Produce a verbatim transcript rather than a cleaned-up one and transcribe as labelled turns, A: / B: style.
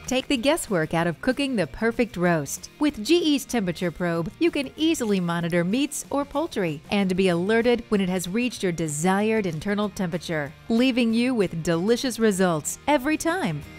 A: Take the guesswork out of cooking the perfect roast. With G E's temperature probe, you can easily monitor meats or poultry and be alerted when it has reached your desired internal temperature, leaving you with delicious results every time.